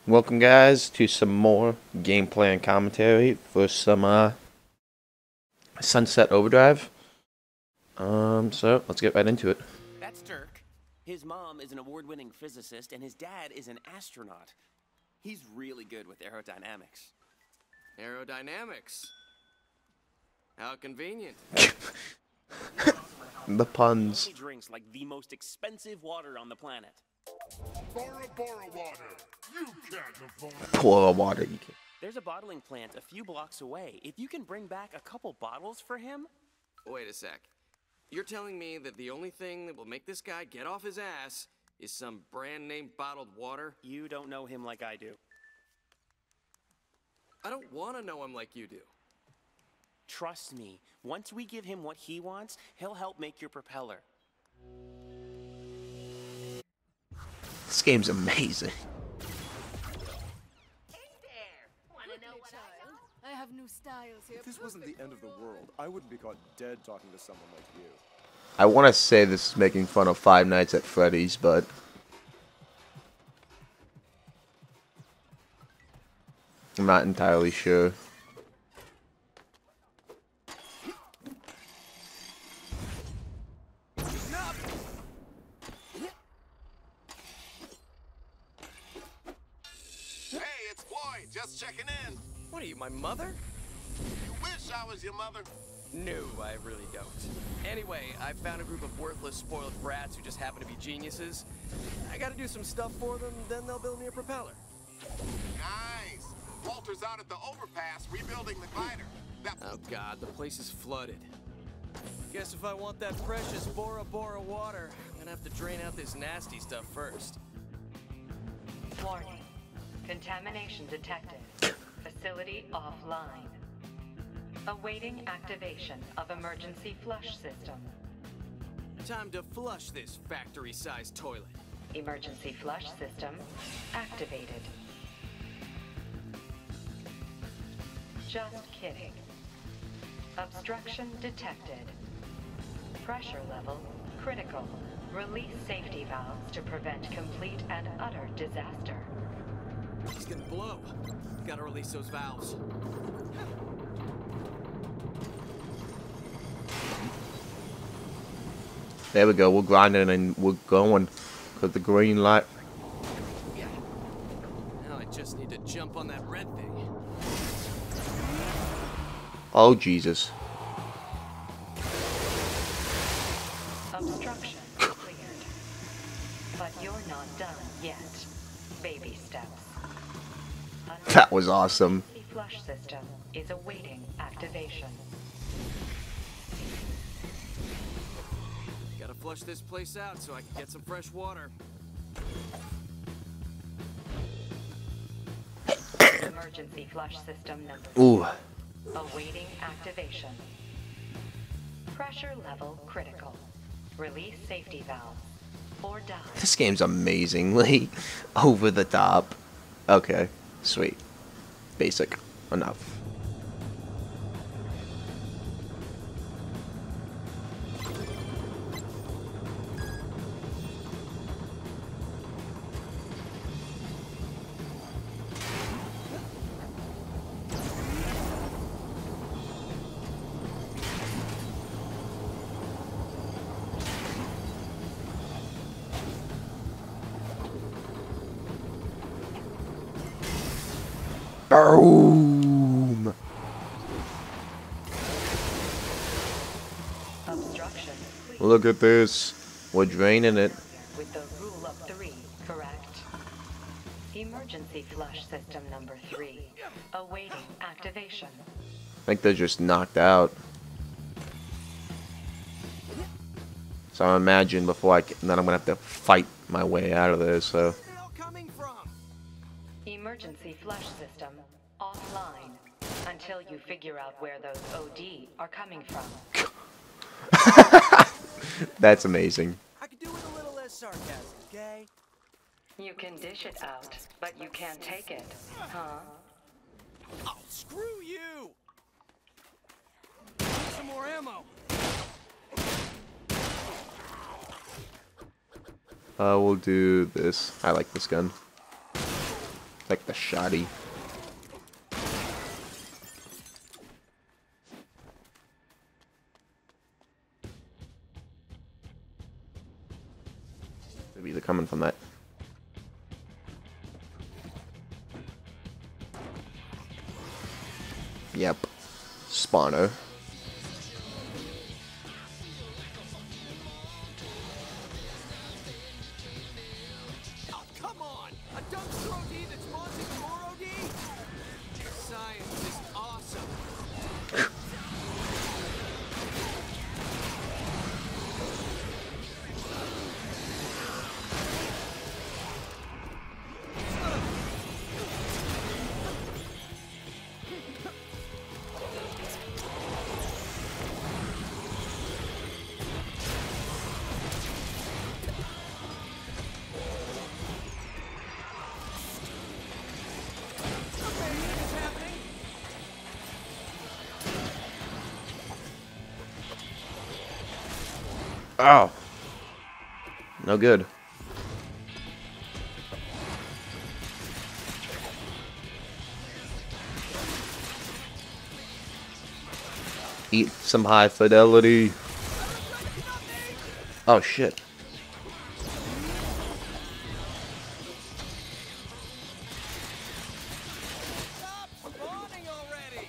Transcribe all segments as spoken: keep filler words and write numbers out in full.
Welcome, guys, to some more gameplay and commentary for some uh, Sunset Overdrive. Um, so let's get right into it. That's Dirk. His mom is an award-winning physicist, and his dad is an astronaut. He's really good with aerodynamics. Aerodynamics? How convenient. The puns. He drinks like the most expensive water on the planet. Bora Bora water. You can't afford it. Pour water. You can. There's a bottling plant a few blocks away. If you can bring back a couple bottles for him... Wait a sec. You're telling me that the only thing that will make this guy get off his ass is some brand name bottled water? You don't know him like I do. I don't want to know him like you do. Trust me, once we give him what he wants, he'll help make your propeller. This game's amazing. I have new styles here. If this wasn't the end of the world, I wouldn't be caught dead talking to someone like you. I want to say this is making fun of Five Nights at Freddy's, but I'm not entirely sure. Hey, it's Floyd. Just checking in. What are you, my mother? You wish I was your mother. No, I really don't. Anyway, I found a group of worthless, spoiled brats who just happen to be geniuses. I gotta do some stuff for them, then they'll build me a propeller. Nice. Walter's out at the overpass rebuilding the glider. That Oh god, the place is flooded. Guess if I want that precious Bora Bora water, I'm gonna have to drain out this nasty stuff first. Warning. Contamination detected. Facility offline. Awaiting activation of emergency flush system. Time to flush this factory-sized toilet. Emergency flush system activated. Just kidding. Obstruction detected. Pressure level critical. Release safety valves to prevent complete and utter disaster. He's gonna blow. Gotta release those valves. There we go. We're grinding and we're going. Cause the green light. Yeah. Now I just need to jump on that red thing. Oh Jesus. Obstruction cleared. But you're not done yet. Baby steps. That was awesome. The flush system is awaiting activation. Gotta flush this place out so I can get some fresh water. Emergency flush system number Ooh. awaiting activation. Pressure level critical. Release safety valve or die. This game's amazingly over the top. Okay. Sweet. Basic. Enough. Boom! Obstruction cleared Look at this. We're draining it. with the rule of three, correct? Emergency flush system number three awaiting activation. I think they're just knocked out. So I imagine before I can, then I'm gonna have to fight my way out of this. So Where's the hell coming from? Emergency flush system offline until you figure out where those O D are coming from. that's amazing. I could do with a little less sarcasm, okay? You can dish it out, but you can't take it, huh? Oh, screw you! Need some more ammo. Uh, we'll do this. I like this gun. Like the shoddy. Maybe they're coming from that. Yep. Spawner. Oh, come on! A dumpster O D that's launching more O D? Science is awesome. Oh. No good. Eat some high fidelity. Oh shit. Stop spawning already!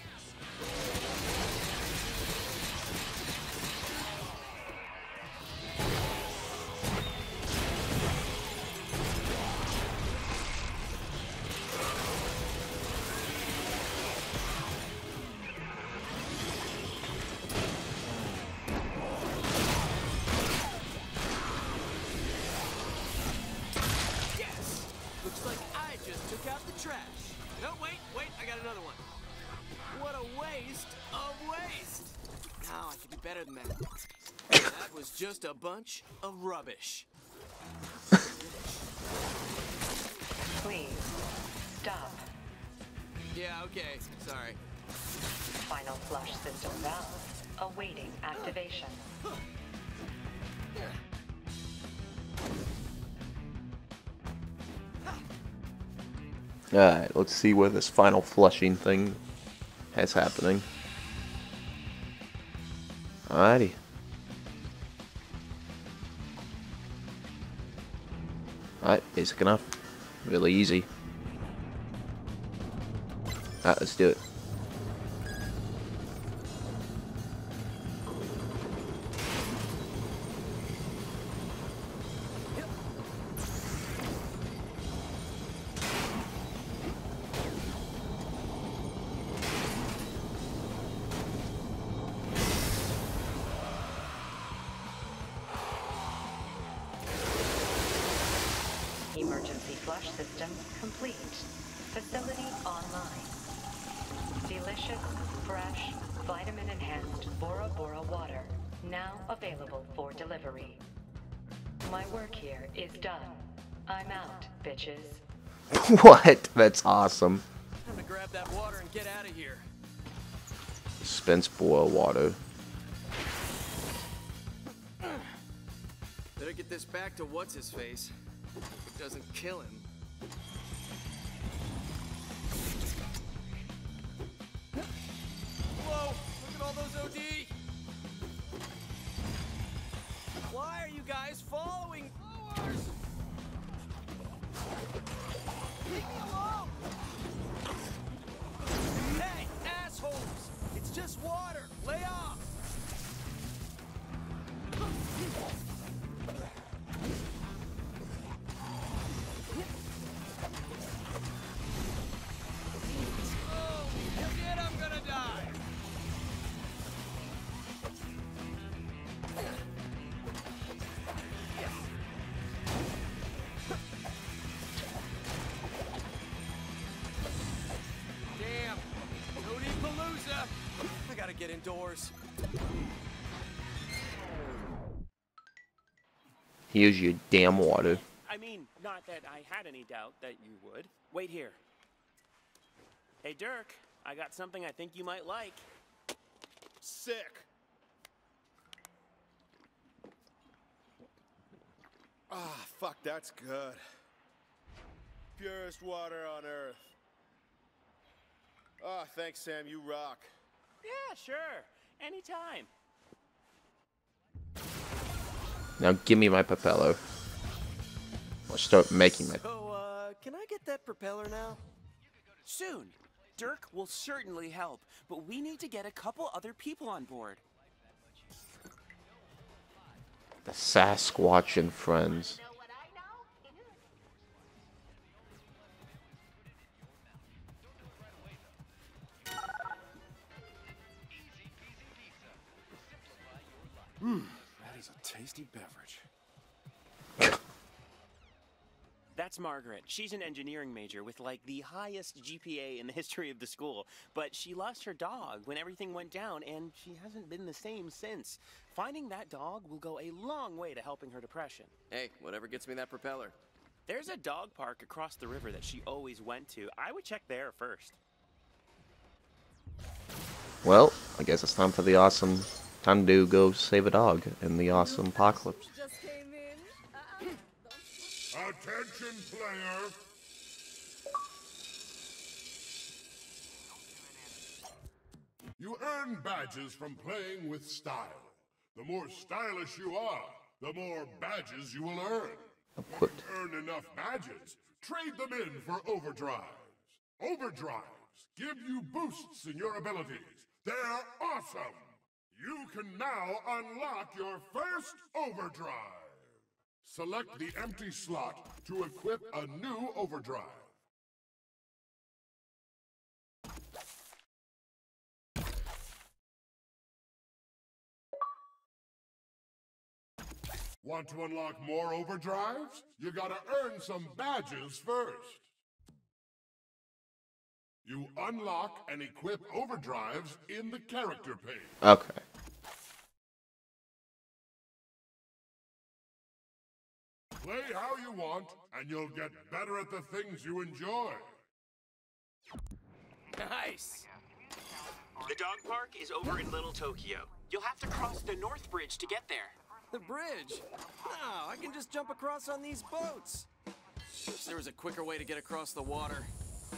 Yes! Looks like I just took out the trash. No, wait, wait, I got another one. What a waste of waste! Now I can do better than that. That was just a bunch of rubbish. Please, stop. Yeah, okay, sorry. Final flush system valves awaiting activation. Alright, let's see where this final flushing thing has happening. Alrighty. Alright, basic enough. Really easy. Alright, let's do it. Emergency flush system complete. Facility online. Delicious, fresh, vitamin-enhanced Bora Bora water now available for delivery. My work here is done. I'm out, bitches. What? That's awesome. Time to grab that water and get out of here. Spence boil water. Better get this back to what's-his-face. It doesn't kill him. Whoa! Look at all those O D! Why are you guys following ours? Leave me alone! Hey, assholes! It's just water! Lay off! Oh, forget I'm gonna die! Damn! Cody Palooza! I gotta get indoors. Here's your damn water. I mean, not that I had any doubt that you would. Wait here. Hey, Dirk, I got something I think you might like. Sick. Ah, fuck, that's good. purest water on Earth. Oh, thanks, Sam. You rock. Yeah, sure. Anytime. Now give me my propeller. Or start making my... So, uh, can I get that propeller now? Soon. Dirk will certainly help, but we need to get a couple other people on board. The Sasquatch and Friends. Mmm, that is a tasty beverage. That's Margaret. She's an engineering major with like the highest G P A in the history of the school. But she lost her dog when everything went down, and she hasn't been the same since. Finding that dog will go a long way to helping her depression. Hey, whatever gets me that propeller. There's a dog park across the river that she always went to. I would check there first. Well, I guess it's time for the awesome... Time to go save a dog in the awesome apocalypse. Just came in. Uh-uh. Attention, player! You earn badges from playing with style. The more stylish you are, the more badges you will earn. Equipped. Earn enough badges, trade them in for overdrives. Overdrives give you boosts in your abilities. They're awesome! You can now unlock your first overdrive. Select the empty slot to equip a new overdrive. Want to unlock more overdrives? You gotta earn some badges first. You unlock and equip overdrives in the character page. Okay. Play how you want, and you'll get better at the things you enjoy. Nice. The dog park is over in Little Tokyo. You'll have to cross the North Bridge to get there. The bridge? No, I can just jump across on these boats. Wish there was a quicker way to get across the water.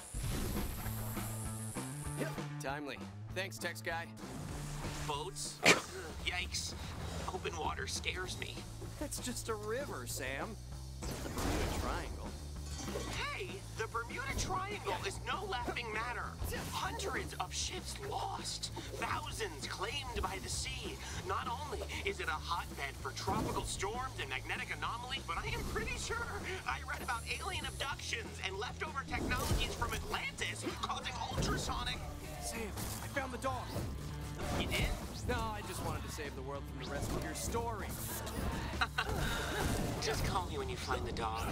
Yep, timely. Thanks, Tex guy. Boats? Yikes. Open water scares me. It's just a river, Sam. The Bermuda Triangle. Hey, the Bermuda Triangle is no laughing matter. Hundreds of ships lost. Thousands claimed by the sea. Not only is it a hotbed for tropical storms and magnetic anomalies, but I am pretty sure I read about alien abductions and leftover technologies from Atlantis causing ultrasonic... Sam, I found the dog. You did? No, I just wanted to save the world from the rest of your story. Just call me when you find the dog.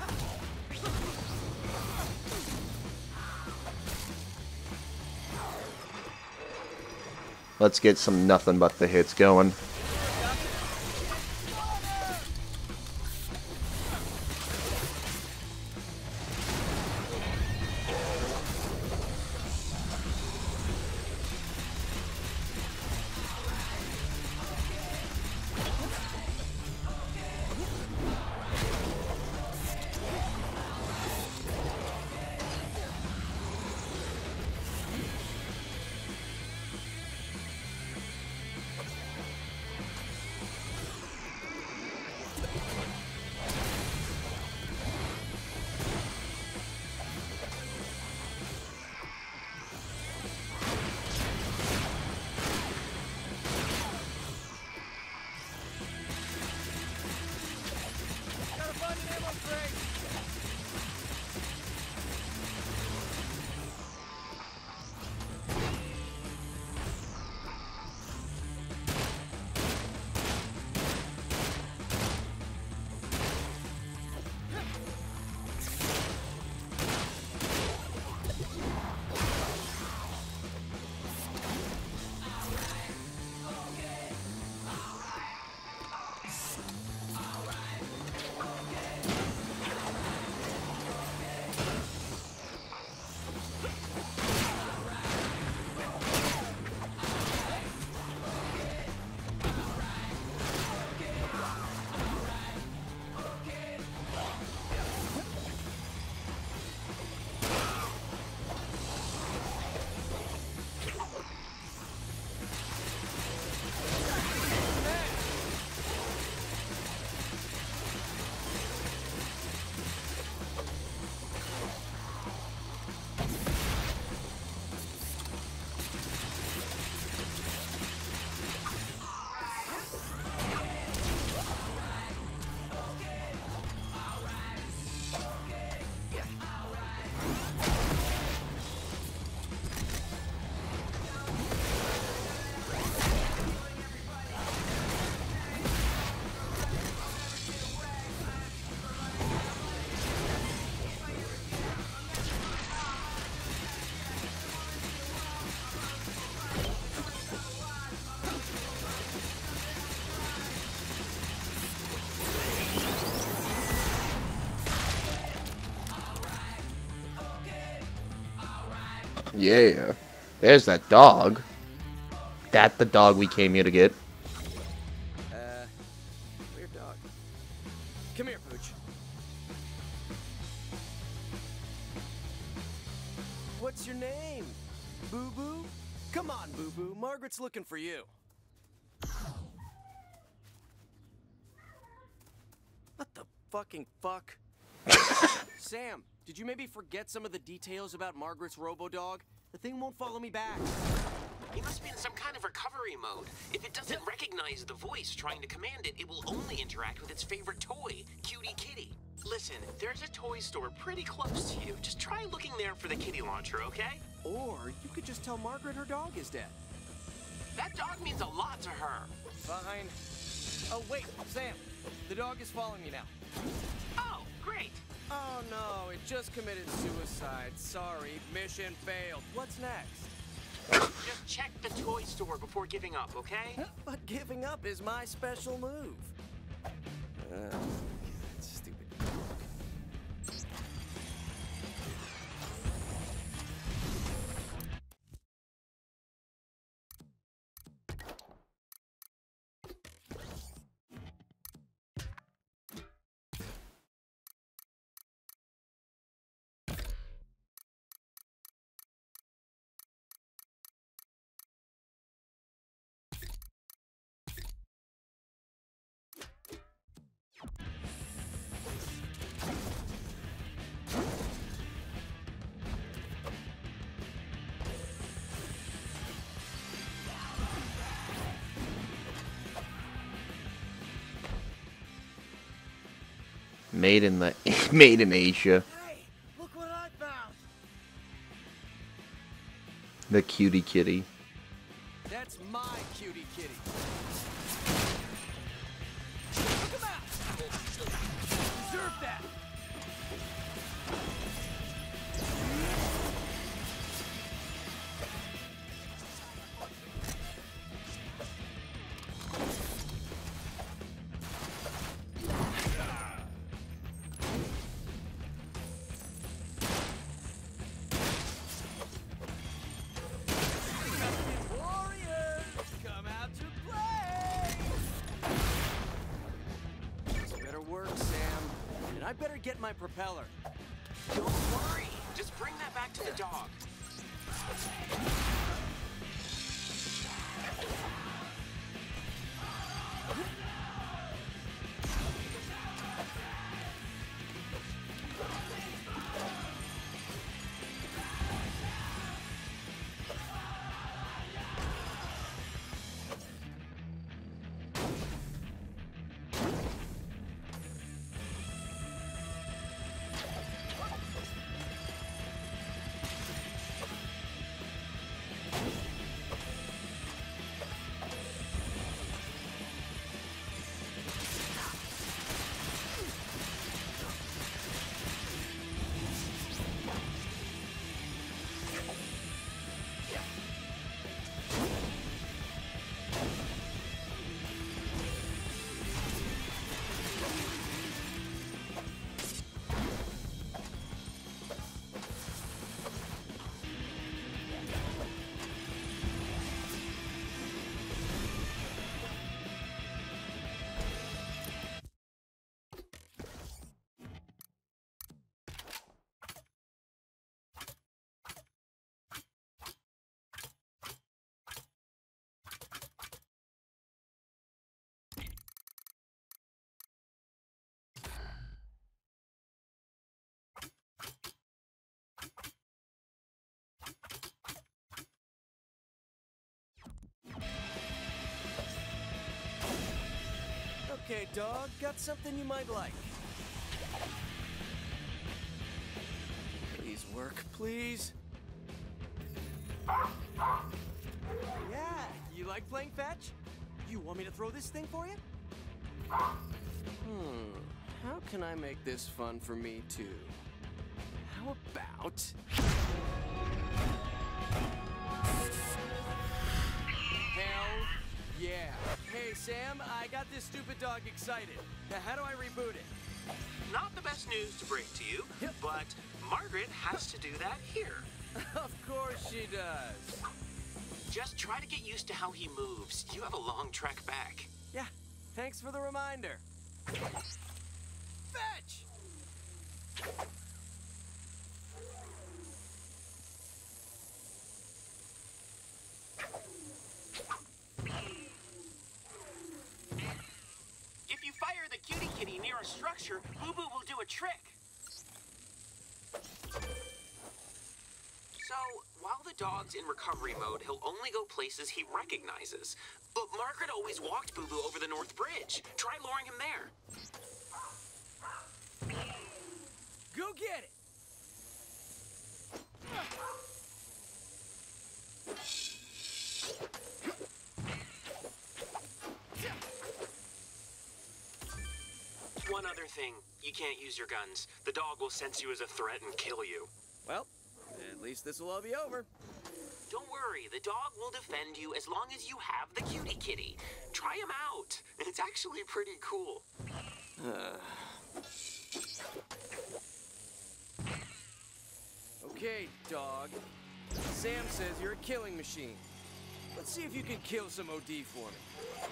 Let's get some nothing but the hits going. Yeah. There's that dog. That the dog we came here to get. Uh, weird dog. Come here, Pooch. What's your name? Boo Boo? Come on, Boo Boo. Margaret's looking for you. What the fucking fuck? Sam, did you maybe forget some of the details about Margaret's robo-dog? The thing won't follow me back. He must be in some kind of recovery mode. If it doesn't recognize the voice trying to command it, it will only interact with its favorite toy, Cutie Kitty. Listen, there's a toy store pretty close to you. Just try looking there for the kitty launcher, okay? Or you could just tell Margaret her dog is dead. That dog means a lot to her. Fine. Oh, wait, Sam. The dog is following me now. Oh, great. Oh, no, it just committed suicide. Sorry, mission failed. What's next? Just check the toy store before giving up, okay? But giving up is my special move. Uh, stupid. Made in the made in Asia. Hey, look what I found. The Cutie Kitty. That's my Cutie Kitty. Look him out! Deserve that! Warriors, come out to play! This better work, Sam. And I better get my propeller. Don't worry. Just bring that back to the dog. Okay, dog, got something you might like. Please work, please. Yeah, you like playing fetch? You want me to throw this thing for you? Hmm, how can I make this fun for me too? How about... Hell yeah. Hey, Sam, I got this stupid dog excited. Now, how do I reboot it? Not the best news to break to you, Yep. but Margaret has to do that here. Of course she does. Just try to get used to how he moves. You have a long trek back. Yeah, thanks for the reminder. Fetch! If you fire the cutie kitty near a structure, Boo Boo will do a trick. So, while the dog's in recovery mode, he'll only go places he recognizes. But Margaret always walked Boo Boo over the North Bridge. Try luring him there. Go get it! One other thing, you can't use your guns. The dog will sense you as a threat and kill you. Well, at least this will all be over. Don't worry, the dog will defend you as long as you have the cutie kitty. Try him out. It's actually pretty cool. Okay, dog. Sam says you're a killing machine. Let's see if you can kill some O D for me.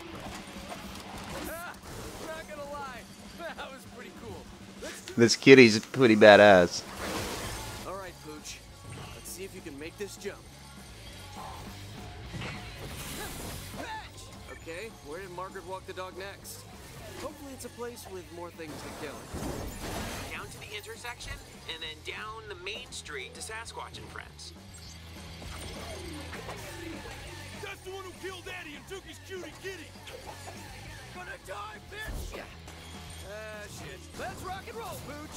Ah, not gonna lie, that was pretty cool. Let's do This kitty's pretty badass. All right, Pooch. Let's see if you can make this jump. Fetch! Okay, where did Margaret walk the dog next? Hopefully it's a place with more things to kill. Down to the intersection, and then down the main street to Sasquatch and Friends. That's the one who killed Eddie and took his cutie kitty. Gonna die, bitch! Yeah. Ah, shit. Let's rock and roll, Pooch!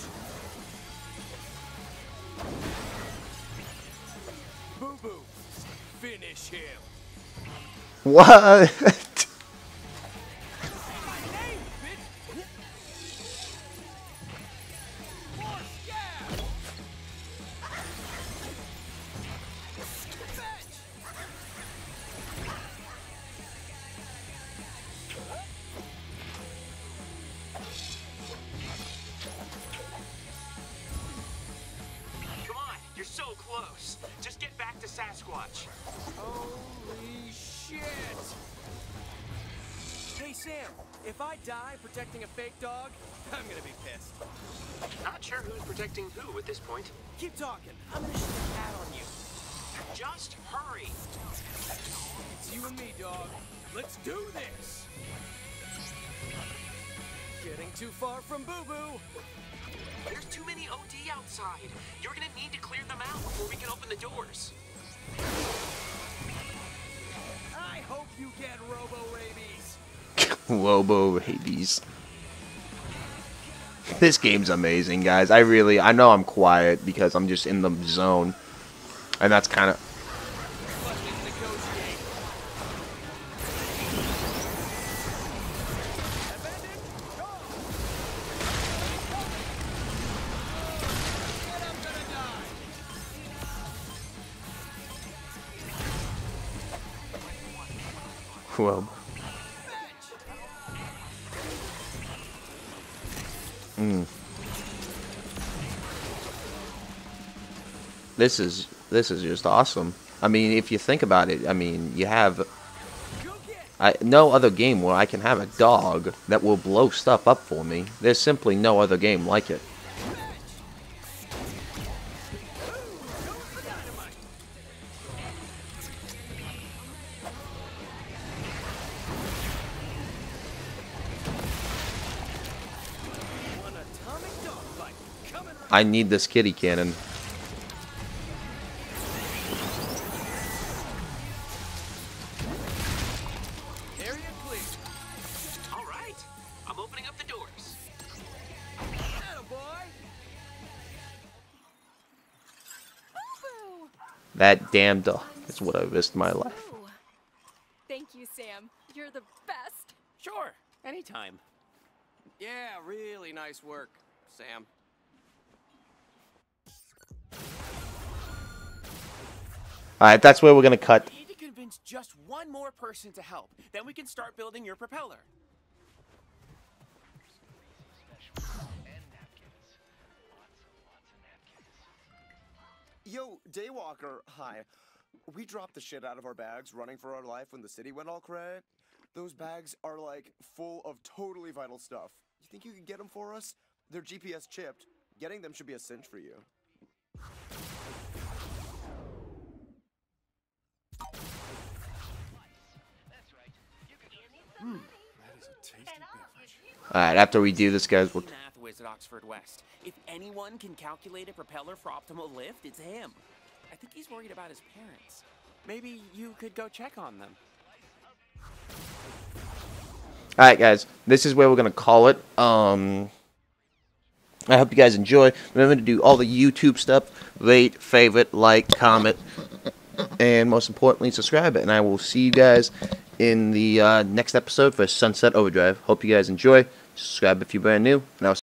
Boo Boo, finish him. What? Hey, bitch! More scab! Fetch! Come on, you're so close. Just get back to Sasquatch. Holy shit! Hey, Sam, if I die protecting a fake dog, I'm gonna be pissed. Not sure who's protecting who at this point. Keep talking. I'm gonna shoot a cat on you. Just hurry. It's you and me, dog. Let's do this! Getting too far from Boo Boo. There's too many O D outside. You're gonna need to clear them out before we can open the doors. I hope you get robo-rabies. Robo rabies. This game's amazing, guys. I really, I know I'm quiet because I'm just in the zone. And that's kind of... Fucking negotiate. Abandon, go! And I'm gonna die. Well, mm. This is this is just awesome. I mean, if you think about it, I mean, you have Go get I, no other game where I can have a dog that will blow stuff up for me. There's simply no other game like it. one atomic dog fight coming right. I need this kitty cannon. Area clear. All right, I'm opening up the doors. Attaboy. Boo! That damn dog is what I risked my life. Boo! Thank you, Sam. You're the best. Sure, anytime. Yeah, really nice work, Sam. Alright, that's where we're gonna cut. We need to convince just one more person to help. Then we can start building your propeller. Yo, Daywalker, hi. We dropped the shit out of our bags running for our life when the city went all cray. Those bags are like full of totally vital stuff. You think you could get them for us? They're G P S chipped. Getting them should be a cinch for you. Hmm, that is a tasty beverage. Alright, after we do this, guys, we'll... Math whiz at Oxford West. If anyone can calculate a propeller for optimal lift, it's him. I think he's worried about his parents. Maybe you could go check on them. Alright, guys, this is where we're going to call it. Um, I hope you guys enjoy. Remember to do all the YouTube stuff. Rate, favorite, like, comment, and most importantly, subscribe. And I will see you guys in the uh, next episode for Sunset Overdrive. Hope you guys enjoy. Subscribe if you're brand new. And I'll